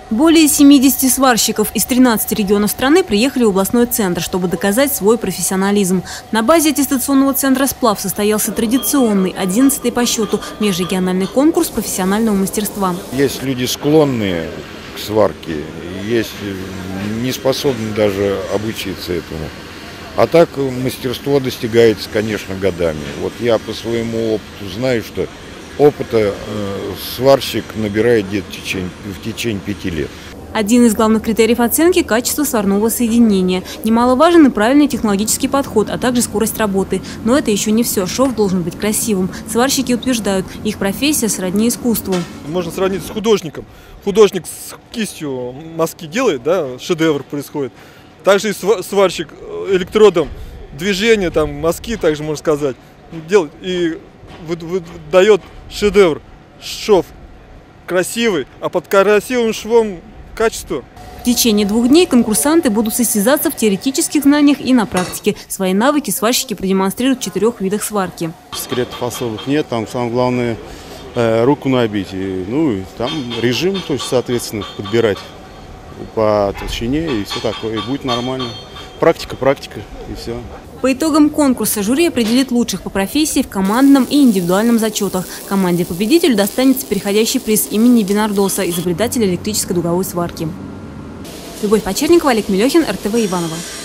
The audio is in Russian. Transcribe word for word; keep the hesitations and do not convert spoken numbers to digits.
Более семидесяти сварщиков из тринадцати регионов страны приехали в областной центр, чтобы доказать свой профессионализм. На базе аттестационного центра «Сплав» состоялся традиционный, одиннадцатый по счету, межрегиональный конкурс профессионального мастерства. Есть люди, склонные к сварке, есть не способны даже обучиться этому. А так мастерство достигается, конечно, годами. Вот я по своему опыту знаю, что опыта э, сварщик набирает где-то в течение, в течение пяти лет. Один из главных критериев оценки – качество сварного соединения. Немаловажен и правильный технологический подход, а также скорость работы. Но это еще не все. Шов должен быть красивым. Сварщики утверждают, их профессия сродни искусству. Можно сравнить с художником. Художник с кистью мазки делает, да, шедевр происходит. Также и сварщик электродом движения, там, мазки, также можно сказать, делает и выдает шедевр, шов красивый, а под красивым швом качество. В течение двух дней конкурсанты будут состязаться в теоретических знаниях и на практике. Свои навыки сварщики продемонстрируют в четырех видах сварки. Секретов особых нет, там самое главное э, руку набить. И, ну и там режим, то есть, соответственно, подбирать по толщине и все такое, и будет нормально. Практика, практика и все. По итогам конкурса жюри определит лучших по профессии в командном и индивидуальном зачетах. Команде победителю достанется переходящий приз имени Бинардоса, изобретателя электрической дуговой сварки. Любовь Почерникова, Олег Мелехин, эр тэ вэ Иваново.